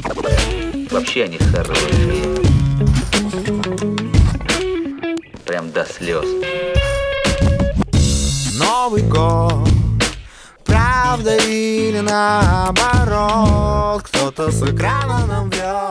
Вообще они хорошие. Прям до слез. Новый год, правда или наоборот, кто-то с экрана нам вез.